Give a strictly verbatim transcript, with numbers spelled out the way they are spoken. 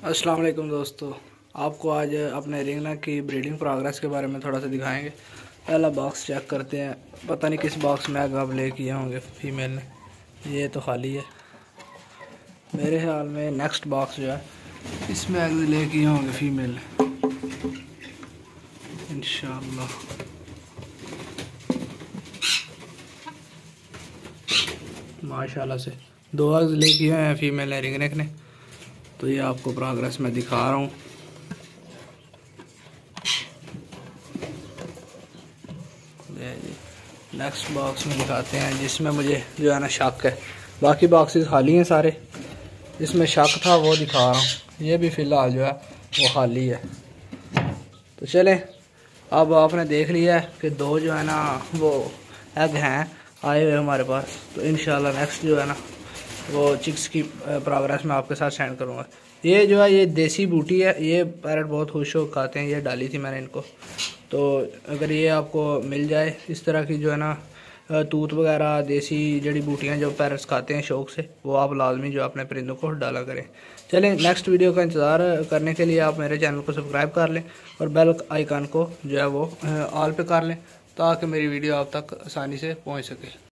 अस्सलाम वालेकुम दोस्तों, आपको आज अपने रिंगना की ब्रीडिंग प्रोग्रेस के बारे में थोड़ा सा दिखाएंगे। पहला बॉक्स चेक करते हैं। पता नहीं किस बॉक्स में एग अब ले किए होंगे फीमेल ने। ये तो खाली है। मेरे ख्याल में नेक्स्ट बॉक्स जो है इसमें एग ले किए होंगे फीमेल ने इंशाल्लाह। माशाल्लाह से दो एग ले किए हैं फीमेल ने रिंगनेक ने। तो ये आपको प्रोग्रेस में दिखा रहा हूँ। नेक्स्ट बॉक्स में दिखाते हैं जिसमें मुझे जो है ना शक है। बाकी बॉक्सेस खाली हैं सारे, जिसमें शक था वो दिखा रहा हूँ। ये भी फ़िलहाल जो है वो खाली है। तो चलें, अब आपने देख लिया है कि दो जो है ना वो एग हैं आए हुए हमारे पास। तो इंशाल्लाह नेक्स्ट जो है ना वो चिक्स की प्रोग्रेस में आपके साथ सेंड करूँगा। ये जो है ये देसी बूटी है। ये पैरट बहुत खुश हो खाते हैं। ये डाली थी मैंने इनको। तो अगर ये आपको मिल जाए इस तरह की जो है ना तूत वगैरह देसी जड़ी बूटियाँ जो पैरट्स खाते हैं शौक़ से, वो आप लाजमी जो अपने परिंदों को डाला करें। चलें, नेक्स्ट वीडियो का इंतज़ार करने के लिए आप मेरे चैनल को सब्सक्राइब कर लें और बेल आइकन को जो है वो ऑल पे कर लें ताकि मेरी वीडियो आप तक आसानी से पहुँच सके।